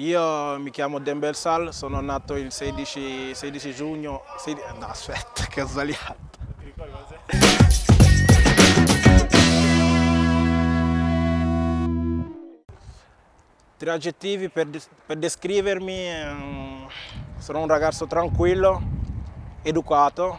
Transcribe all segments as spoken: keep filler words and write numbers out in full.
Io mi chiamo Dembel Sal, sono nato il sedici, sedici giugno, sedici, no aspetta che ho sbagliato. Tre aggettivi per, per descrivermi: ehm, sono un ragazzo tranquillo, educato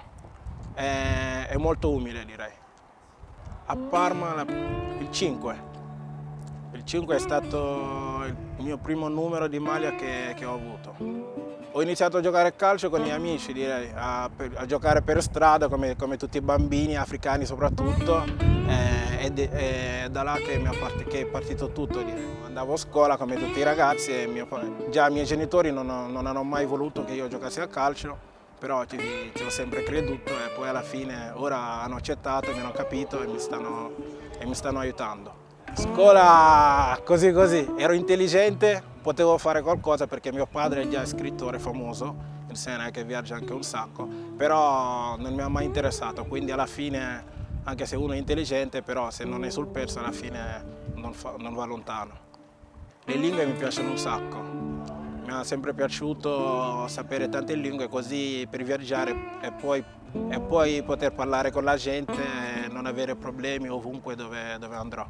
e, e molto umile, direi. A Parma la, il cinque. Il cinque è stato il mio primo numero di maglia che, che ho avuto. Ho iniziato a giocare a calcio con i miei amici, direi, a, a giocare per strada come, come tutti i bambini, africani soprattutto, eh, ed è da là che, mi è partito, che è partito tutto, direi. Andavo a scuola come tutti i ragazzi e mio, già i miei genitori non, non hanno mai voluto che io giocassi a calcio, però ci, ci ho sempre creduto e poi alla fine ora hanno accettato, mi hanno capito e mi stanno, e mi stanno aiutando. Scuola così così, ero intelligente, potevo fare qualcosa perché mio padre è già scrittore famoso, in Sena che viaggia anche un sacco, però non mi ha mai interessato, quindi alla fine, anche se uno è intelligente, però se non è sul pezzo alla fine non, fa, non va lontano. Le lingue mi piacciono un sacco, mi è sempre piaciuto sapere tante lingue così per viaggiare e poi, e poi poter parlare con la gente e non avere problemi ovunque dove, dove andrò.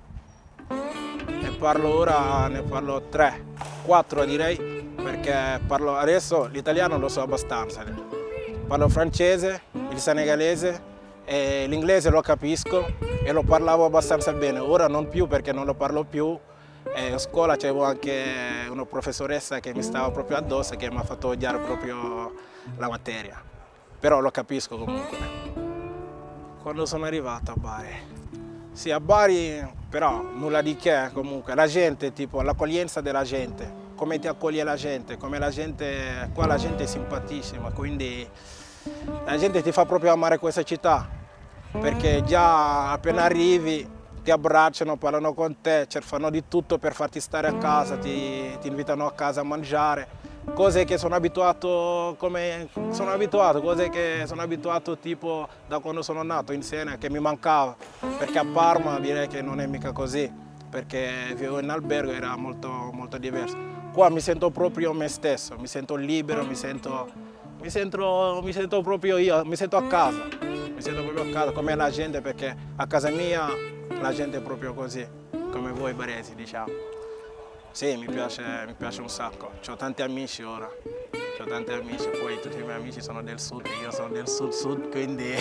Ne parlo ora, ne parlo tre, quattro direi, perché parlo adesso l'italiano lo so abbastanza. Parlo francese, il senegalese e l'inglese lo capisco e lo parlavo abbastanza bene. Ora non più perché non lo parlo più. E a scuola c'avevo anche una professoressa che mi stava proprio addosso e che mi ha fatto odiare proprio la materia. Però lo capisco comunque. Quando sono arrivato a Bari? Sì, a Bari però nulla di che comunque, la gente, tipo l'accoglienza della gente, come ti accoglie la gente, come la gente, qua la gente è simpaticissima, quindi la gente ti fa proprio amare questa città, perché già appena arrivi ti abbracciano, parlano con te, fanno di tutto per farti stare a casa, ti, ti invitano a casa a mangiare. Cose che sono abituato, come sono abituato, cose che sono abituato tipo da quando sono nato in Siena, che mi mancava, perché a Parma direi che non è mica così, perché vivevo in albergo e era molto, molto diverso. Qua mi sento proprio me stesso, mi sento libero, mi sento, mi sento, mi sento proprio io, mi sento a casa, mi sento proprio a casa, come la gente, perché a casa mia la gente è proprio così, come voi baresi, diciamo. Sì, mi piace, mi piace un sacco, ho tanti amici ora, ho tanti amici, poi tutti i miei amici sono del sud, io sono del sud-sud, quindi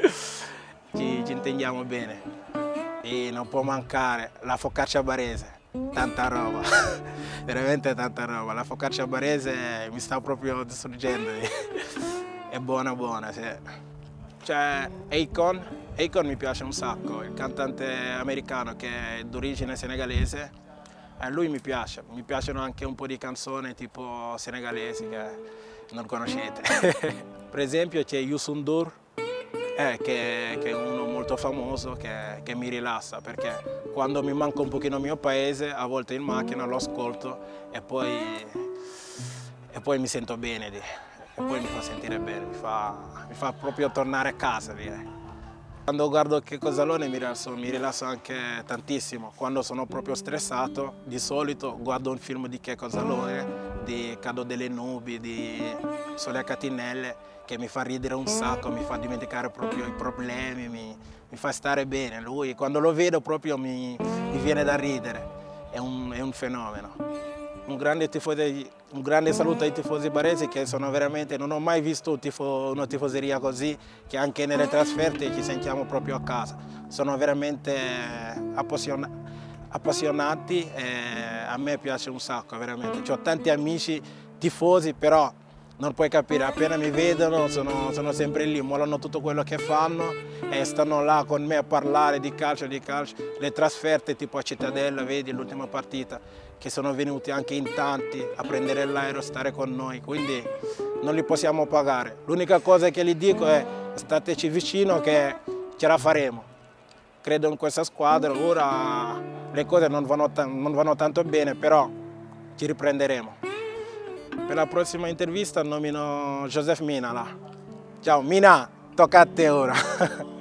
ci, ci intendiamo bene. E non può mancare la focaccia barese, tanta roba, veramente tanta roba, la focaccia barese mi sta proprio distruggendo, è buona buona, sì. C'è Akon, Akon mi piace un sacco, il cantante americano che è d'origine senegalese. A lui mi piace, mi piacciono anche un po' di canzoni tipo senegalesi che non conoscete. Per esempio c'è Youssou N'Dour, eh, che, che è uno molto famoso che, che mi rilassa, perché quando mi manca un pochino il mio paese, a volte in macchina lo ascolto e poi, e poi mi sento bene, e poi mi fa sentire bene, mi fa, mi fa proprio tornare a casa, direi. Quando guardo Che Cosalone mi rilasso, mi rilasso anche tantissimo. Quando sono proprio stressato, di solito guardo un film di Che Cosalone, di Cado delle Nubi, di Sole a Catinelle, che mi fa ridere un sacco, mi fa dimenticare proprio i problemi, mi, mi fa stare bene. Lui, quando lo vedo proprio mi, mi viene da ridere, è un, è un fenomeno. Un grande, tifoso, un grande saluto ai tifosi baresi che sono veramente, non ho mai visto un tifo, una tifoseria così, che anche nelle trasferte ci sentiamo proprio a casa. Sono veramente appassiona, appassionati e a me piace un sacco, veramente. Ho tanti amici tifosi, però non puoi capire, appena mi vedono sono, sono sempre lì, mollano tutto quello che fanno e stanno là con me a parlare di calcio, di calcio. Le trasferte tipo a Cittadella, vedi l'ultima partita, che sono venuti anche in tanti a prendere l'aereo, stare con noi, quindi non li possiamo pagare. L'unica cosa che gli dico è stateci vicino che ce la faremo. Credo in questa squadra, ora le cose non vanno, non vanno tanto bene, però ci riprenderemo. Per la prossima intervista nomino Joseph Mina là. Ciao Mina, tocca a te ora.